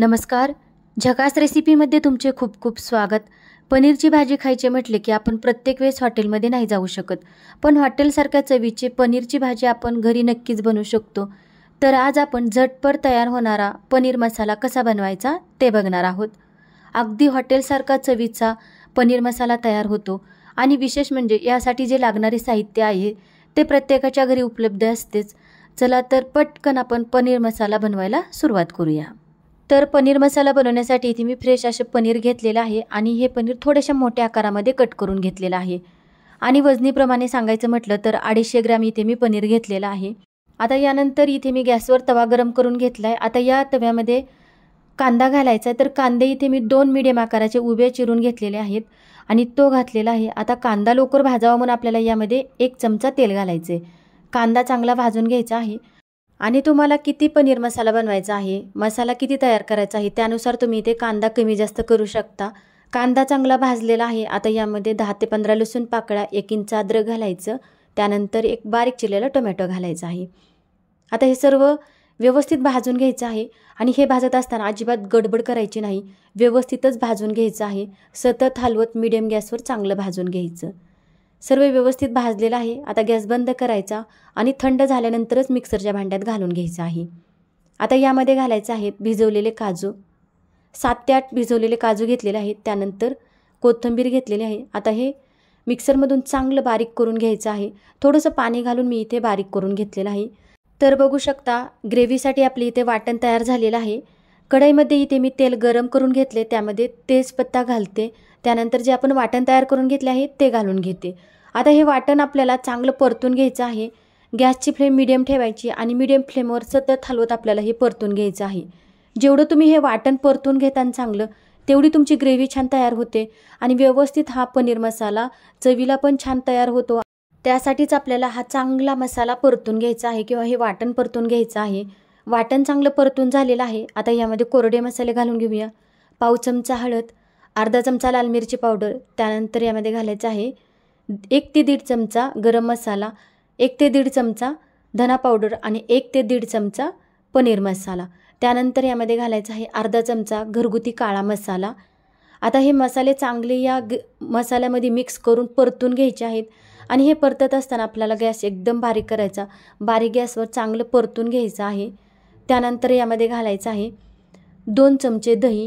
नमस्कार. झकास रेसिपीमध्ये तुमचे खूप खूप स्वागत. पनीरची भाजी खायची म्हटले की आपण प्रत्येक वेळेस हॉटेलमध्ये नाही जाऊ शकत, पण हॉटेलसारख्या चवीची पनीरची भाजी आपण घरी नक्कीच बनवू शकतो. तर आज आपण झटपट तयार होणारा पनीर मसाला कसा बनवायचा ते बघणार आहोत. अगदी हॉटेलसारखा चवीचा पनीर मसाला तयार होतो आणि विशेष म्हणजे यासाठी जे लागणारे साहित्य आहे ते प्रत्येकाच्या घरी उपलब्ध असतेच. चला तर पटकन आपण पनीर मसाला बनवायला सुरुवात करूया. तर पनीर मसाला बनवण्यासाठी इथे मी फ्रेश असे पनीर घेतलेलं आहे आणि हे पनीर थोड्याशा मोठ्या आकारामध्ये कट करून घेतलेलं आहे. आणि वजनीप्रमाणे सांगायचं म्हटलं तर 250 ग्रॅम इथे मी पनीर घेतलेलं आहे. आता यानंतर इथे मी गॅसवर तवा गरम करून घेतलाय. आता या तव्यामध्ये कांदा घालायचा. तर कांदे इथे मी 2 मीडियम आकाराचे उभे चिरून घेतलेले आहेत आणि तो घातलेला आहे. आता कांदा लवकर भाजावा म्हणून आपल्याला यामध्ये 1 चमचा तेल घालायचे. कांदा चांगला भाजून घ्यायचा आहे आणि तुम्हाला किती पनीर मसाला बनवायचा आहे, मसाला किती तयार करायचा आहे त्यानुसार तुम्ही इथे कांदा कमी जास्त करू शकता. कांदा चांगला भाजलेला आहे. आता यामध्ये 10 ते 15 लसूण पाकळ्या, 1 इंच अद्रक घालायचं. त्यानंतर 1 बारीक चिरलेला टोमॅटो घालायचा आहे. आता हे सर्व व्यवस्थित भाजून घ्यायचं आहे आणि हे भाजत असताना अजिबात गडबड करायची नाही, व्यवस्थितच भाजून घ्यायचं आहे. सतत हलवत मीडियम गॅसवर चांगलं भाजून घ्यायचं. सर्व व्यवस्थित भाजलेलं आहे. आता गॅस बंद करायचा आणि थंड झाल्यानंतरच मिक्सरच्या भांड्यात घालून घ्यायचं आहे. आता यामध्ये घालायचं आहे भिजवलेले काजू. 7 ते 8 भिजवलेले काजू घेतलेले आहेत. त्यानंतर कोथिंबीर घेतलेली आहे. आता हे मिक्सरमधून चांगलं बारीक करून घ्यायचं आहे. थोडंसं पाणी घालून मी इथे बारीक करून घेतलेलं आहे. तर बघू शकता ग्रेव्हीसाठी आपली इथे वाटण तयार झालेलं आहे. कढईमध्ये इथे मी तेल गरम करून घेतले. त्यामध्ये तेजपत्ता घालते. त्यानंतर जे आपण वाटण तयार करून घेतले आहे ते घालून घेते. आता हे वाटण आपल्याला चांगलं परतून घ्यायचं आहे. गॅसची फ्लेम मीडियम ठेवायची आणि मीडियम फ्लेमवर सतत हलवत आपल्याला हे परतून घ्यायचं आहे. जेवढं तुम्ही हे वाटण परतून घेताना चांगलं, तेवढी तुमची ग्रेव्ही छान तयार होते आणि व्यवस्थित हा पनीर मसाला चवीला पण छान तयार होतो. त्यासाठीच आपल्याला हा चांगला मसाला परतून घ्यायचा आहे किंवा हे वाटण परतून घ्यायचं आहे. वाटण चांगलं परतून झालेलं आहे. आता यामध्ये कोरडे मसाले घालून घेऊया. पाव चमचा हळद, अर्धा चमचा लाल मिरची पावडर, त्यानंतर यामध्ये घालायचं आहे 1 ते 1.5 चमचा गरम मसाला, 1 ते 1.5 चमचा धना पावडर आणि 1 ते 1.5 चमचा पनीर मसाला. त्यानंतर यामध्ये घालायचा आहे अर्धा चमचा घरगुती काळा मसाला. आता हे मसाले चांगले या मसाल्यामध्ये मिक्स करून परतून घ्यायचे आहेत आणि हे परतत असताना आपल्याला गॅस एकदम बारीक करायचा. बारीक गॅसवर चांगलं परतून घ्यायचं आहे. त्यानंतर यामध्ये घालायचं आहे 2 चमचे दही.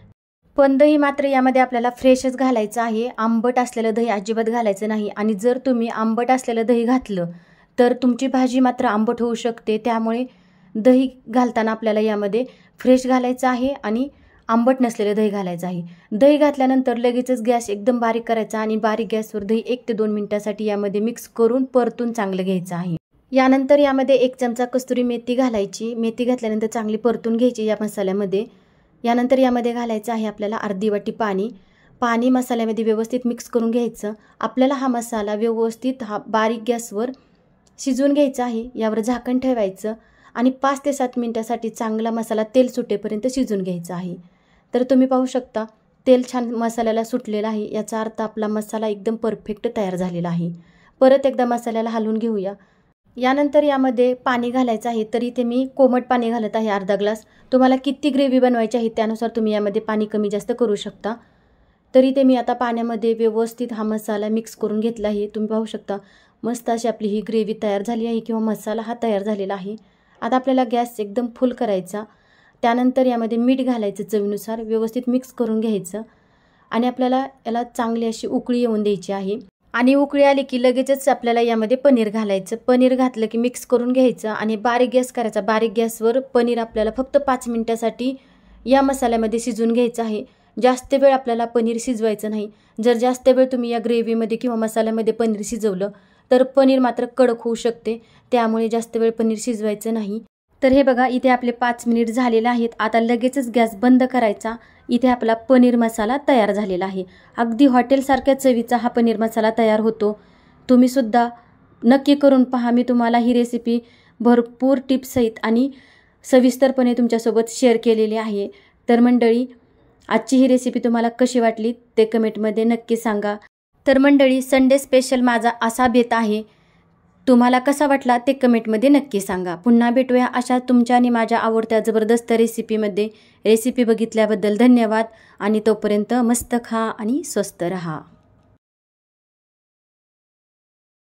पण दही मात्र यामध्ये आपल्याला फ्रेशच घालायचं आहे. आंबट असलेलं दही अजिबात घालायचं नाही आणि जर तुम्ही आंबट असलेलं दही घातलं तर तुमची भाजी मात्र आंबट होऊ शकते. त्यामुळे दही घालताना आपल्याला यामध्ये फ्रेश घालायचं आहे आणि आंबट नसलेलं दही घालायचं आहे. दही घातल्यानंतर लगेचच गॅस एकदम बारीक करायचा आणि बारीक गॅसवर दही 1 ते 2 मिनिटासाठी यामध्ये मिक्स करून परतून चांगलं घ्यायचं आहे. यानंतर यामध्ये 1 चमचा कस्तुरी मेथी घालायची. मेथी घातल्यानंतर चांगली परतून घ्यायची या मसाल्यामध्ये. यानंतर यामध्ये घालायचं आहे आपल्याला अर्धी वाटी पाणी. पाणी मसाल्यामध्ये व्यवस्थित मिक्स करून घ्यायचं. आपल्याला हा मसाला व्यवस्थित बारीक गॅसवर शिजवून घ्यायचा आहे. यावर झाकण ठेवायचं आणि 5 ते 7 मिनिटासाठी चांगला मसाला तेल सुटेपर्यंत शिजून घ्यायचा आहे. तर तुम्ही पाहू शकता तेल छान मसाल्याला सुटलेलं आहे. याचा अर्थ आपला मसाला एकदम परफेक्ट तयार झालेला आहे. परत एकदा मसाल्याला हलवून घेऊया. यानंतर यामध्ये पाणी घालायचं आहे. तर इथे मी कोमट पाणी घालत आहे अर्धा ग्लास. तुम्हाला किती ग्रेव्ही बनवायची आहे त्यानुसार तुम्ही यामध्ये पाणी कमी जास्त करू शकता. तर इथे मी आता पाण्यामध्ये व्यवस्थित हा मसाला मिक्स करून घेतला आहे. तुम्ही पाहू शकता मस्त अशी आपली ही ग्रेव्ही तयार झाली आहे किंवा मसाला हा तयार झालेला आहे. आता आपल्याला गॅस एकदम फुल करायचा. त्यानंतर यामध्ये मीठ घालायचं चवीनुसार. व्यवस्थित मिक्स करून घ्यायचं आणि आपल्याला याला चांगली अशी उकळी येऊन द्यायची आहे. आणि उकळी आली की लगेचच आपल्याला यामध्ये पनीर घालायचं. पनीर घातलं की मिक्स करून घ्यायचं आणि बारीक गॅस करायचा. बारीक गॅसवर पनीर आपल्याला फक्त 5 मिनिटासाठी या मसाल्यामध्ये शिजवून घ्यायचं आहे. जास्त वेळ आपल्याला पनीर शिजवायचं नाही. जर जास्त वेळ तुम्ही या ग्रेव्हीमध्ये किंवा मसाल्यामध्ये पनीर शिजवलं तर पनीर मात्र कडक होऊ शकते. त्यामुळे जास्त वेळ पनीर शिजवायचं नाही. तर हे बघा इथे आपले 5 मिनिट झालेले आहेत. आता लगेचच गॅस बंद करायचा. इथे आपला पनीर मसाला तयार झालेला आहे. अगदी हॉटेलसारख्या चवीचा हा पनीर मसाला तयार होतो. तुम्ही सुद्धा नक्की करून पहा. मी तुम्हाला ही रेसिपी भरपूर टिप्ससहित आणि सविस्तरपणे तुमच्यासोबत शेअर केलेली आहे. तर मंडळी आजची ही रेसिपी तुम्हाला कशी वाटली ते कमेंटमध्ये नक्की सांगा. तर मंडळी संडे स्पेशल माझा असा बेत आहे तुम्हाला कसा वाटला ते कमेंटमध्ये नक्की सांगा. पुन्हा भेटूया अशा तुमच्या आणि माझ्या आवडत्या जबरदस्त रेसिपीमध्ये. रेसिपी बघितल्याबद्दल धन्यवाद आणि तोपर्यंत मस्त खा आणि स्वस्त रहा.